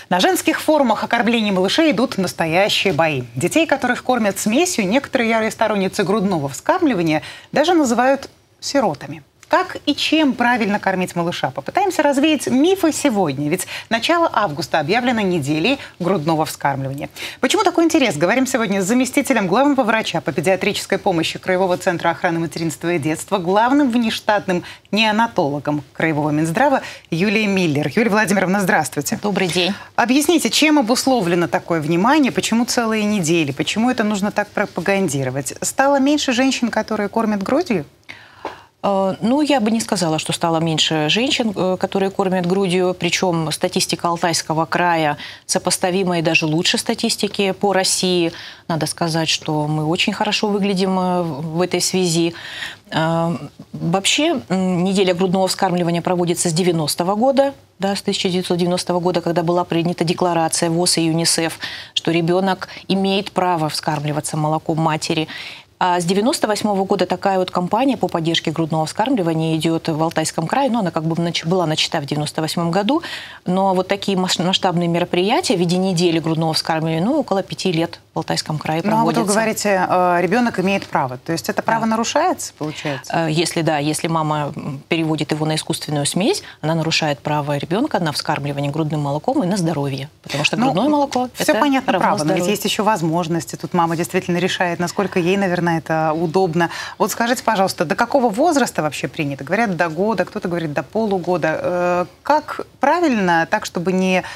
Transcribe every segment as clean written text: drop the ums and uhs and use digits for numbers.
На женских форумах о кормлении малышей идут настоящие бои. Детей, которых кормят смесью, некоторые ярые сторонницы грудного вскармливания даже называют сиротами. Как и чем правильно кормить малыша? Попытаемся развеять мифы сегодня, ведь начало августа объявлено неделей грудного вскармливания. Почему такой интерес? Говорим сегодня с заместителем главного врача по педиатрической помощи Краевого центра охраны материнства и детства, главным внештатным неонатологом Краевого Минздрава Юлией Миллер. Юлия Владимировна, здравствуйте. Добрый день. Объясните, чем обусловлено такое внимание, почему целые недели, почему это нужно так пропагандировать? Стало меньше женщин, которые кормят грудью? Ну, я бы не сказала, что стало меньше женщин, которые кормят грудью, причем статистика Алтайского края сопоставима и даже лучше статистики по России. Надо сказать, что мы очень хорошо выглядим в этой связи. Вообще, неделя грудного вскармливания проводится с 90-го года, да, с 1990 года, когда была принята декларация ВОЗ и ЮНИСЕФ, что ребенок имеет право вскармливаться молоком матери. А с 1998 года такая вот кампания по поддержке грудного вскармливания идет в Алтайском крае. Ну, она как бы была начата в 1998 году. Но вот такие масштабные мероприятия в виде недели грудного вскармливания, ну, около 5 лет в Алтайском крае проводятся. Ну, а вот вы говорите, ребенок имеет право. То есть это право нарушается, получается? Если мама переводит его на искусственную смесь, она нарушает право ребенка на вскармливание грудным молоком и на здоровье. Потому что грудное молоко – это все понятно, право, но ведь здоровью. есть еще возможности. Тут мама действительно решает, насколько ей, наверное, это удобно. Вот скажите, пожалуйста, до какого возраста вообще принято? Говорят, до года, кто-то говорит, до полугода. Как правильно, так, чтобы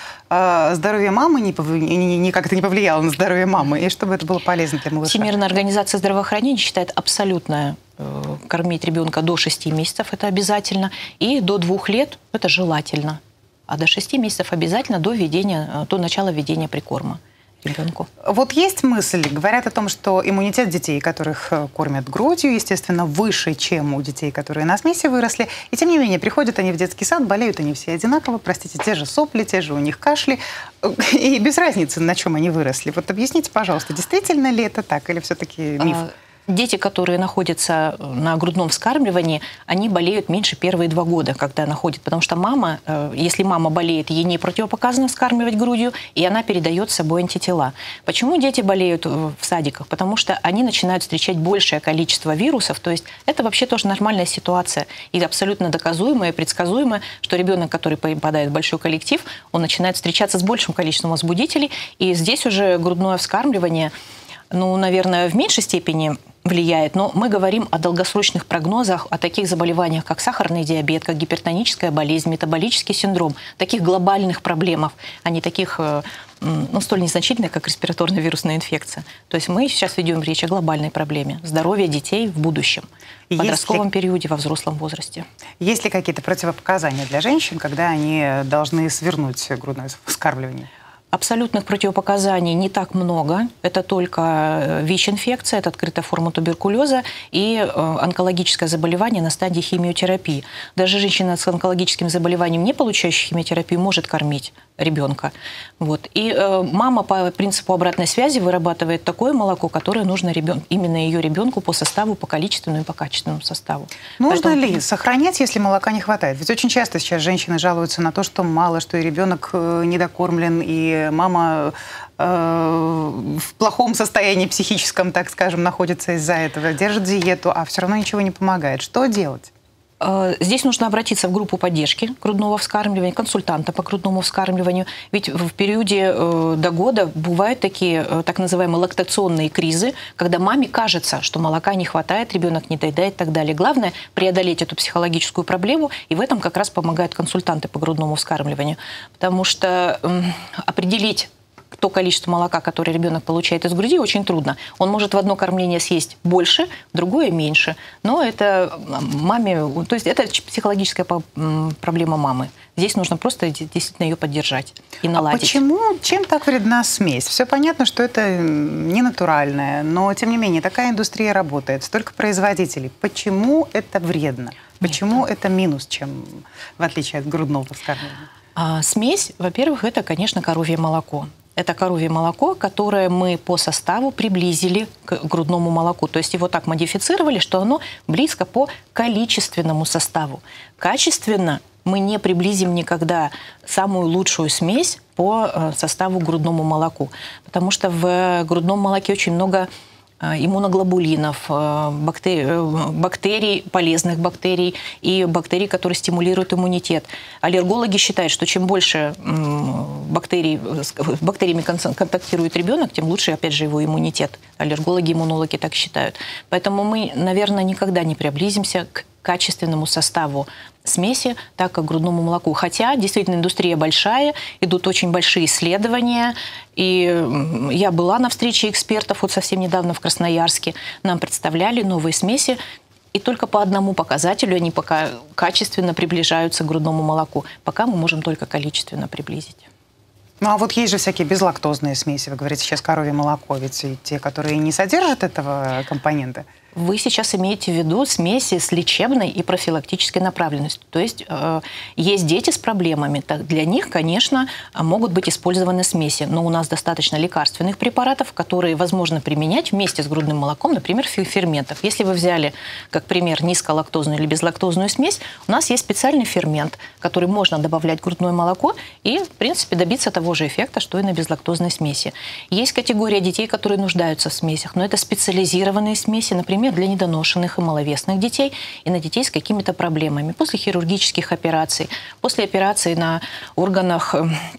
здоровье мамы как-то не повлияло на здоровье мамы, и чтобы это было полезно для малыша? Всемирная организация здравоохранения считает абсолютно кормить ребенка до 6 месяцев, это обязательно, и до 2 лет это желательно. А до 6 месяцев обязательно до начала введения прикорма ребенку. Вот есть мысль, говорят о том, что иммунитет детей, которых кормят грудью, естественно, выше, чем у детей, которые на смеси выросли. И тем не менее, приходят они в детский сад, болеют они все одинаково, простите, те же сопли, те же у них кашли. И без разницы, на чем они выросли. Вот объясните, пожалуйста, действительно ли это так или все-таки миф? Дети, которые находятся на грудном вскармливании, они болеют меньше первые 2 года, когда находят. Потому что мама, если мама болеет, ей не противопоказано вскармливать грудью, и она передает с собой антитела. Почему дети болеют в садиках? Потому что они начинают встречать большее количество вирусов. То есть это вообще тоже нормальная ситуация. И абсолютно доказуемая, предсказуемая, что ребенок, который попадает в большой коллектив, он начинает встречаться с большим количеством возбудителей. И здесь уже грудное вскармливание, ну, наверное, в меньшей степени влияет, но мы говорим о долгосрочных прогнозах, о таких заболеваниях, как сахарный диабет, как гипертоническая болезнь, метаболический синдром, таких глобальных проблемах, а не таких, столь незначительных, как респираторная вирусная инфекция. То есть мы сейчас ведем речь о глобальной проблеме здоровья детей в будущем, в подростковом периоде, во взрослом возрасте. Есть ли какие-то противопоказания для женщин, когда они должны свернуть грудное вскармливание? Абсолютных противопоказаний не так много. Это только ВИЧ-инфекция, это открытая форма туберкулеза и онкологическое заболевание на стадии химиотерапии. Даже женщина с онкологическим заболеванием, не получающая химиотерапию, может кормить ребенка. Вот. И мама по принципу обратной связи вырабатывает такое молоко, которое нужно именно ее ребенку по составу, по количественному и по качественному составу. Нужно ли сохранять, если молока не хватает? Ведь очень часто сейчас женщины жалуются на то, что мало, что и ребенок недокормлен, и мама в плохом состоянии психическом, так скажем, находится из-за этого, держит диету, а все равно ничего не помогает. Что делать? Здесь нужно обратиться в группу поддержки грудного вскармливания, консультанта по грудному вскармливанию. Ведь в периоде до года бывают такие так называемые лактационные кризы, когда маме кажется, что молока не хватает, ребенок не доедает и так далее. Главное – преодолеть эту психологическую проблему, и в этом как раз помогают консультанты по грудному вскармливанию. Потому что определить то количество молока, которое ребенок получает из груди, очень трудно. Он может в одно кормление съесть больше, в другое меньше. Но это маме, то есть это психологическая проблема мамы. Здесь нужно просто действительно ее поддержать и наладить. А почему? Чем так вредна смесь? Все понятно, что это не натуральное, но тем не менее такая индустрия работает, столько производителей. Почему это вредно? Почему это минус, чем в отличие от грудного вскармливания? Смесь, во-первых, это, конечно, коровье молоко. Это коровье молоко, которое мы по составу приблизили к грудному молоку. То есть его так модифицировали, что оно близко по количественному составу. Качественно мы не приблизим никогда самую лучшую смесь по составу грудному молоку. Потому что в грудном молоке очень много иммуноглобулинов, бактерий, полезных бактерий и бактерий, которые стимулируют иммунитет. Аллергологи считают, что чем больше бактериями контактирует ребенок, тем лучше, опять же, его иммунитет. Аллергологи, иммунологи так считают. Поэтому мы, наверное, никогда не приблизимся к качественному составу смеси, так как к грудному молоку. Хотя, действительно, индустрия большая, идут очень большие исследования. И я была на встрече экспертов вот совсем недавно в Красноярске. Нам представляли новые смеси. И только по одному показателю они пока качественно приближаются к грудному молоку. Пока мы можем только количественно приблизить. Ну а вот есть же всякие безлактозные смеси. Вы говорите сейчас коровье молоко, ведь и те, которые не содержат этого компонента. Вы сейчас имеете в виду смеси с лечебной и профилактической направленностью. То есть есть дети с проблемами. Для них, конечно, могут быть использованы смеси. Но у нас достаточно лекарственных препаратов, которые возможно применять вместе с грудным молоком, например, ферментов. Если вы взяли, как пример, низколактозную или безлактозную смесь, у нас есть специальный фермент, который можно добавлять в грудное молоко и, в принципе, добиться того же эффекта, что и на безлактозной смеси. Есть категория детей, которые нуждаются в смесях, но это специализированные смеси, например, для недоношенных и маловесных детей и на детей с какими-то проблемами. После хирургических операций, после операций на органах,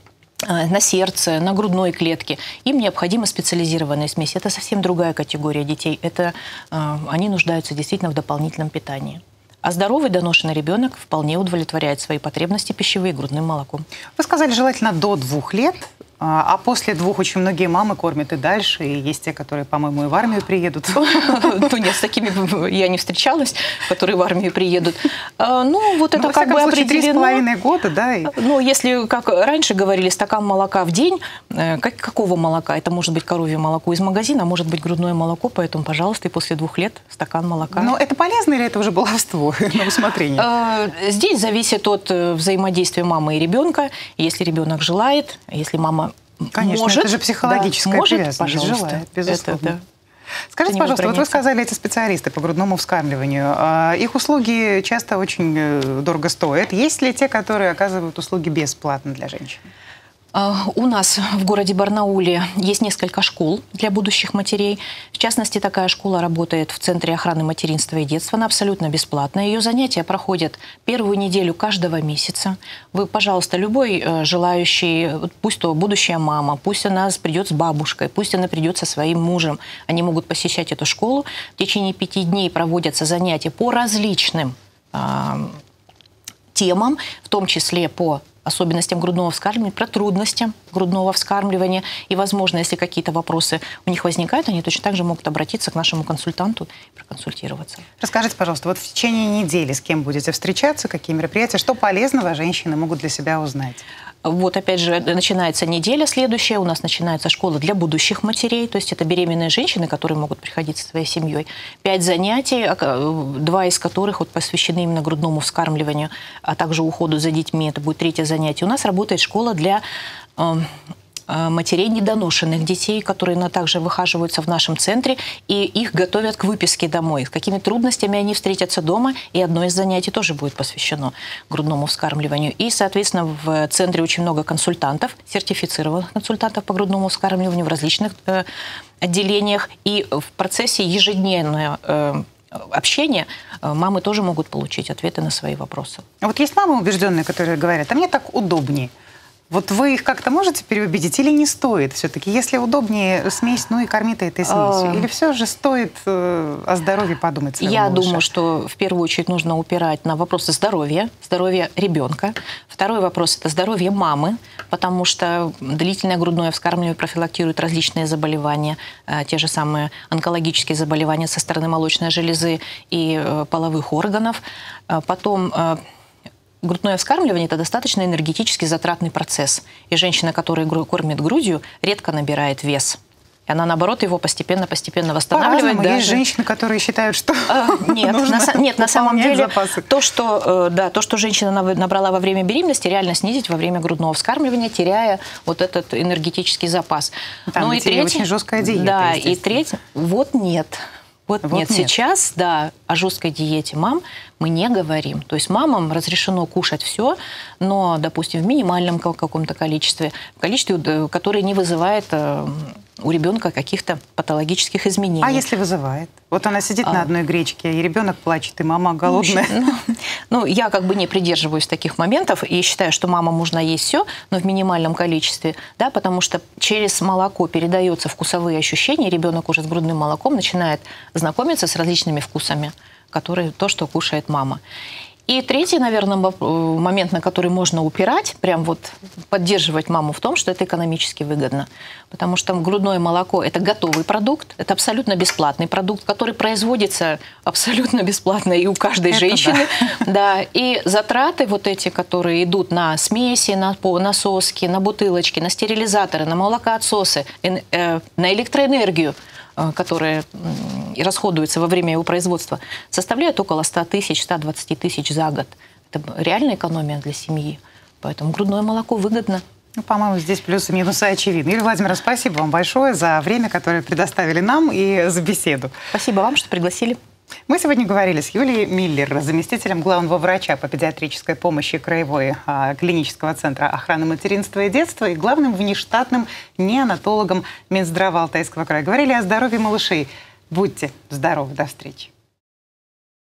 на сердце, на грудной клетке, им необходима специализированная смесь. Это совсем другая категория детей. Они нуждаются действительно в дополнительном питании. А здоровый доношенный ребенок вполне удовлетворяет свои потребности пищевые грудным молоком. Вы сказали, желательно до 2 лет. А после 2 очень многие мамы кормят и дальше. И есть те, которые, по-моему, и в армию приедут. Ну нет, с такими я не встречалась, которые в армию приедут. Ну, вот это как бы определено. 3,5 года, да? Ну, если, как раньше говорили, стакан молока в день, какого молока? Это может быть коровье молоко из магазина, может быть грудное молоко, поэтому, пожалуйста, и после 2 лет стакан молока. Но это полезно или это уже баловство на усмотрение? Здесь зависит от взаимодействия мамы и ребенка. Если ребенок желает, если мама Конечно, может, это же психологическая может, привязанность. Желает, безусловно. Скажите, это пожалуйста, вот вы сказали, эти специалисты по грудному вскармливанию, их услуги часто очень дорого стоят. Есть ли те, которые оказывают услуги бесплатно для женщин? У нас в городе Барнауле есть несколько школ для будущих матерей. В частности, такая школа работает в Центре охраны материнства и детства. Она абсолютно бесплатная. Ее занятия проходят первую неделю каждого месяца. Вы, пожалуйста, любой желающий, пусть то будущая мама, пусть она придет с бабушкой, пусть она придет со своим мужем, они могут посещать эту школу. В течение 5 дней проводятся занятия по различным темам, в том числе по особенностям грудного вскармливания, про трудности грудного вскармливания. И, возможно, если какие-то вопросы у них возникают, они точно так же могут обратиться к нашему консультанту и проконсультироваться. Расскажите, пожалуйста, вот в течение недели с кем будете встречаться, какие мероприятия, что полезного женщины могут для себя узнать? Вот, опять же, начинается неделя следующая, у нас начинается школа для будущих матерей, то есть это беременные женщины, которые могут приходить со своей семьей. 5 занятий, 2 из которых вот посвящены именно грудному вскармливанию, а также уходу за детьми, это будет 3-е занятие. У нас работает школа для матерей недоношенных детей, которые также выхаживаются в нашем центре, и их готовят к выписке домой. С какими трудностями они встретятся дома, и одно из занятий тоже будет посвящено грудному вскармливанию. И, соответственно, в центре очень много консультантов, сертифицированных консультантов по грудному вскармливанию в различных отделениях, и в процессе ежедневного общения мамы тоже могут получить ответы на свои вопросы. А вот есть мамы убежденные, которые говорят, а мне так удобнее. Вот вы их как-то можете переубедить или не стоит все-таки? Если удобнее смесь, ну и корми ты этой смесью. Или все же стоит о здоровье подумать своего Я малыша? думаю, что в первую очередь нужно упирать на вопросы здоровья ребенка. Второй вопрос – это здоровье мамы, потому что длительное грудное вскармливание профилактирует различные заболевания, те же самые онкологические заболевания со стороны молочной железы и половых органов. Потом грудное вскармливание – это достаточно энергетически затратный процесс. И женщина, которая кормит грудью, редко набирает вес. И она, наоборот, его постепенно восстанавливает. По-разному. Есть женщины, которые считают, что нет, на самом деле запасы. То, что женщина набрала во время беременности, реально снизить во время грудного вскармливания, теряя вот этот энергетический запас. Там и третье, очень жесткая диета. Да, и третье, вот нет. Вот нет, сейчас, да, о жесткой диете мам мы не говорим. То есть мамам разрешено кушать все, но, допустим, в минимальном каком-то количестве, в количестве, которое не вызывает у ребенка каких-то патологических изменений. А если вызывает? Вот она сидит на одной гречке, и ребенок плачет, и мама голодная. Ну, я как бы не придерживаюсь таких моментов и считаю, что мама можно есть все, но в минимальном количестве, да, потому что через молоко передаются вкусовые ощущения, ребенок уже с грудным молоком начинает знакомиться с различными вкусами, которые то, что кушает мама. И третий, наверное, момент, на который можно упирать, прям вот поддерживать маму в том, что это экономически выгодно. Потому что грудное молоко – это готовый продукт, это абсолютно бесплатный продукт, который производится абсолютно бесплатно и у каждой женщины. Да. И затраты вот эти, которые идут на смеси, на насоски, на бутылочки, на стерилизаторы, на молокоотсосы, на электроэнергию, которые расходуются во время его производства, составляют около 100 тысяч, 120 тысяч за год. Это реальная экономия для семьи. Поэтому грудное молоко выгодно. Ну, по-моему, здесь плюсы и минусы очевидны. Юлия Владимировна, спасибо вам большое за время, которое предоставили нам, и за беседу. Спасибо вам, что пригласили. Мы сегодня говорили с Юлией Миллер, заместителем главного врача по педиатрической помощи Краевой клинического центра охраны материнства и детства и главным внештатным неонатологом Минздрава Алтайского края. Говорили о здоровье малышей. Будьте здоровы. До встречи.